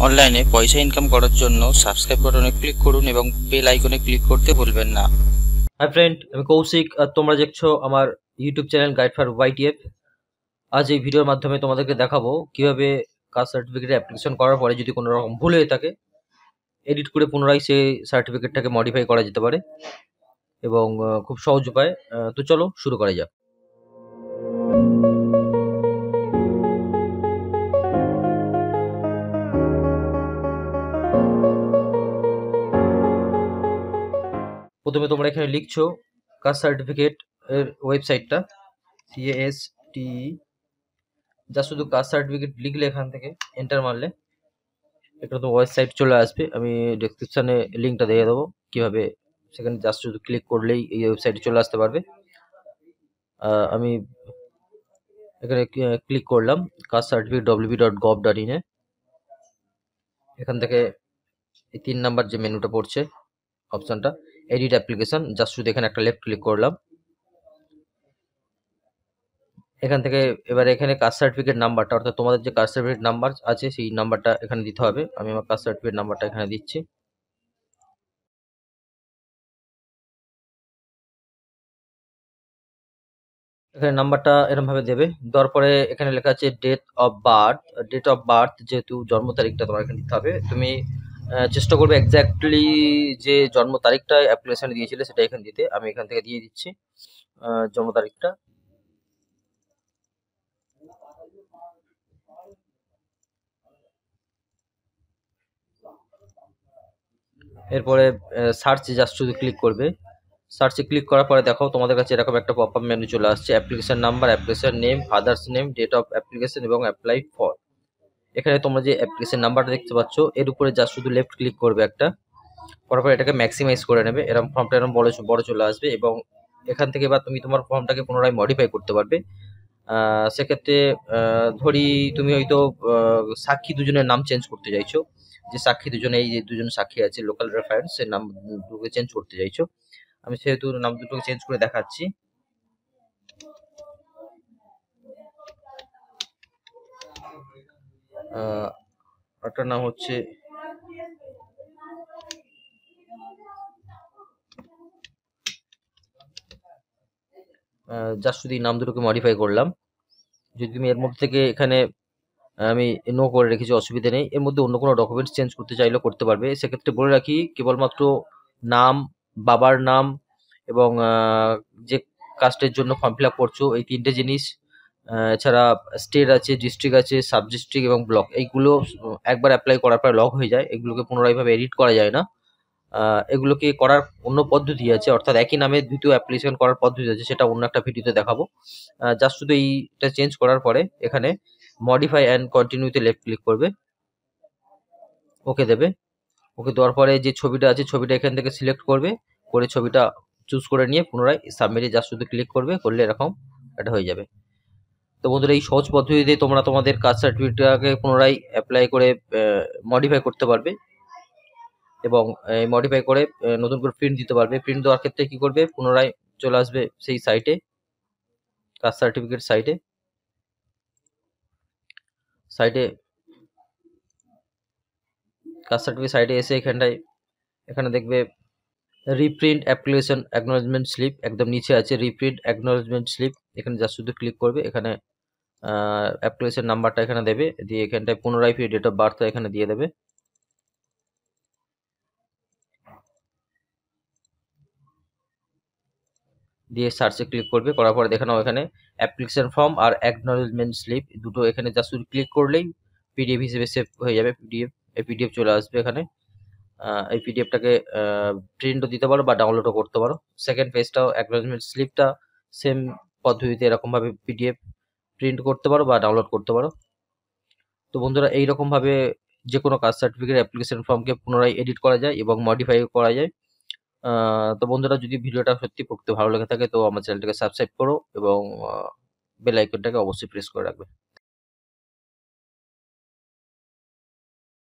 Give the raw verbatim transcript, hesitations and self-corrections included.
অনলাইনে পয়সা ইনকাম করার জন্য সাবস্ক্রাইব বাটনে ক্লিক করুন এবং বেল আইকনে ক্লিক করতে ভুলবেন না। হাই ফ্রেন্ড, আমি কৌশিক আর তোমরা দেখছো আমার YouTube channel guide for YTF. আজ এই ভিডিওর মাধ্যমে তোমাদেরকে দেখাবো কিভাবে কাস্ট সার্টিফিকেট অ্যাপ্লিকেশন করার পরে যদি কোনো রকম ভুল হয়ে থাকে এডিট করে পুনরায় সেই সার্টিফিকেটটাকে মডিফাই করা যেতে পারে এবং খুব সহজ উপায়। তো চলো শুরু করা যাক। প্রথমে তোমরা এখানে লিখছো কাস্ট সার্টিফিকেট এর ওয়েবসাইটটা সিএএসটি, যা শুধু কাস্ট সার্টিফিকেট লিখলে এখান থেকে এন্টার মারলে একটা তো ওয়েবসাইট চলে আসবে। আমি ডেসক্রিপশনে লিঙ্কটা দিয়ে দেবো কিভাবে সেখানে জাস্ট শুধু ক্লিক করলেই এই ওয়েবসাইটে চলে আসতে পারবে। আমি এখানে ক্লিক করলাম caste certificate WB dot gov dot in এ। এখান থেকে এই তিন নাম্বার যে মেনুটা পড়ছে অপশনটা এডিট অ্যাপ্লিকেশন, জাস্ট শুধু এখানে একটা লেফট ক্লিক করলাম। এখান থেকে এবার এখানে কাস্ট সার্টিফিকেট নাম্বারটা, অর্থাৎ তোমাদের যে কাস্ট সার্টিফিকেট নাম্বার আছে সেই নাম্বারটা এখানে দিতে হবে। আমি আমার কাস্ট সার্টিফিকেট নাম্বারটা এখানে দিচ্ছি। এখানে নাম্বারটা এরকম ভাবে দেবে, দেওয়ার পরে এখানে লেখা আছে date of birth. Date of birth যেহেতু জন্ম তারিখটা তোমার এখানে দিতে হবে। তুমি চেষ্টা করবে এক্স্যাক্টলি যে জন্ম তারিখটা অ্যাপ্লিকেশনে দিয়েছিলে সেটা এখানে দিতে। আমি এখান থেকে দিয়ে দিচ্ছি জন্ম তারিখটা। এরপরে সার্চে জাস্ট শুধু ক্লিক করবে। সার্চে ক্লিক করার পরে দেখো তোমাদের কাছে এরকম একটা পপ আপ মেনু চলে আসছে, application number, application name, father's name, date of application এবং অ্যাপ্লাই ফর। এখানে তোমরা যে অ্যাপ্লিকেশন নাম্বারটা দেখতে পাচ্ছ এর উপরে জাস্ট শুধু লেফট ক্লিক করবে একটা, করার পর এটাকে ম্যাক্সিমাইজ করে নেবে। এরকম ফর্মটা এরকম বড় বড় চলে আসবে এবং এখান থেকে এবার তুমি তোমার ফর্মটাকে পুনরায় মডিফাই করতে পারবে। সেক্ষেত্রে ধরি তুমি হয়তো সাক্ষী দুজনের নাম চেঞ্জ করতে চাইছো, যে সাক্ষী দুজনে এই যে দুজন সাক্ষী আছে লোকাল রেফারেন্স, সে নাম দুটোকে চেঞ্জ করতে চাইছো। আমি সেহেতু নাম দুটোকে চেঞ্জ করে দেখাচ্ছি। একটা নাম হচ্ছে জাস্ট শুধু নাম দুটোকে মডিফাই করলাম। যদি তুমি এর মধ্যে থেকে এখানে আমি নো করে রেখেছি, অসুবিধা নেই। এর মধ্যে অন্য কোনো ডকুমেন্টস চেঞ্জ করতে চাইলেও করতে পারবে। সেক্ষেত্রে বলে রাখি কেবলমাত্র নাম, বাবার নাম এবং যে কাস্টের জন্য ফর্ম ফিল আপ করছো এই তিনটে জিনিস, এছাড়া স্টেট আছে, ডিস্ট্রিক্ট আছে, সাব ডিস্ট্রিক্ট এবং ব্লক, এইগুলো একবার অ্যাপ্লাই করার পর লক হয়ে যায়। এগুলোকে পুনরায়ভাবে এডিট করা যায় না। এগুলোকে করার অন্য পদ্ধতি আছে, অর্থাৎ একই নামে দ্বিতীয় অ্যাপ্লিকেশন করার পদ্ধতি আছে, সেটা অন্য একটা ভিডিওতে দেখাবো। জাস্ট শুধু এইটা চেঞ্জ করার পরে এখানে মডিফাই অ্যান্ড কন্টিনিউতে লেফট ক্লিক করবে, ওকে দেবে। ওকে দেওয়ার পরে যে ছবিটা আছে ছবিটা এখান থেকে সিলেক্ট করবে, করে ছবিটা চুজ করে নিয়ে পুনরায় সাবমিটে জাস্ট শুধু ক্লিক করবে, করলে এরকম এটা হয়ে যাবে। তো বন্ধুরা এই সহজ পদ্ধতিতে তোমরা তোমাদের কাস্ট সার্টিফিকেটটাকে পুনরায় অ্যাপ্লাই করে মডিফাই করতে পারবে এবং মডিফাই করে নতুন করে প্রিন্ট দিতে পারবে। প্রিন্ট দেওয়ার ক্ষেত্রে কি করবে, পুনরায় চলে আসবে সেই সাইটে, কাস্ট সার্টিফিকেট সাইটে। সাইটে কাস্ট সার্টিফিকেট সাইটে এসে এখানটায় এখানে দেখবে রিপ্রিন্ট অ্যাপ্লিকেশন অ্যাকনোলেজমেন্ট স্লিপ, একদম নিচে আছে রিপ্রিন্ট অ্যাকনোলেজমেন্ট স্লিপ। এখানে জাস্ট শুধু ক্লিক করবে, এখানে অ্যাপ্লিকেশন নাম্বারটা এখানে দেবে, দিয়ে এখানটায় পুনরায় ফিরে ডেট অফ বার্থটা এখানে দিয়ে দেবে। দিয়ে সার্চে ক্লিক করবে, করার পরে দেখে নাও এখানে অ্যাপ্লিকেশন ফর্ম আর অ্যাকনোলেজমেন্ট স্লিপ দুটো এখানে জাস্ট শুধু ক্লিক করলেই পিডিএফ হিসেবে সেভ হয়ে যাবে। পিডিএফ এই পিডিএফ চলে আসবে এখানে। এই পিডিএফটাকে প্রিন্টও দিতে পারো বা ডাউনলোডও করতে পারো। সেকেন্ড পেজটাও অ্যাকনোলেজমেন্ট স্লিপটা সেম পদ্ধতিতে এরকমভাবে পিডিএফ প্রিন্ট করতে পারো বা ডাউনলোড করতে পারো। তো বন্ধুরা এইরকমভাবে যে কোনো কাস্ট সার্টিফিকেট অ্যাপ্লিকেশন ফর্মকে পুনরায় এডিট করা যায় এবং মডিফাই করা যায়। তো বন্ধুরা যদি ভিডিওটা সত্যি প্রকৃত ভালো লেগে থাকে তো আমার চ্যানেলটাকে সাবস্ক্রাইব করো এবং বেল আইকনটাকে অবশ্যই প্রেস করে রাখবে।